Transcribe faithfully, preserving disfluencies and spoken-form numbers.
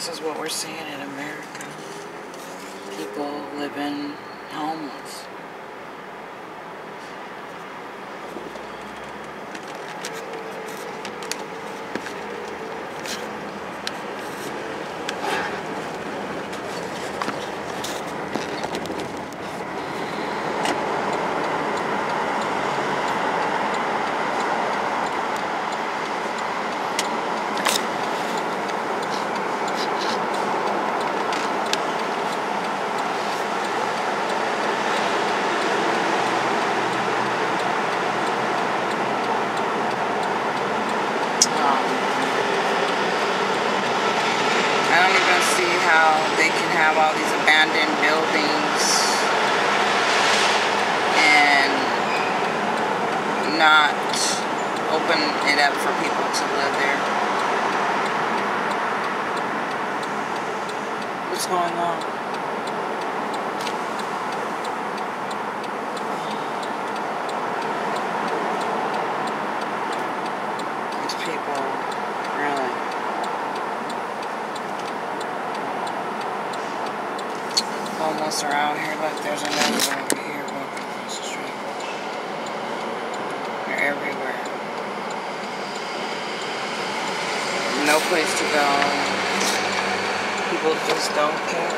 this is what we're seeing in America. People living homeless. How they can have all these abandoned buildings and not open it up for people to live there. What's going on? These people, really. Almost are out here. Look, there's another one over here walking across the street. They're everywhere. No place to go. People just don't care.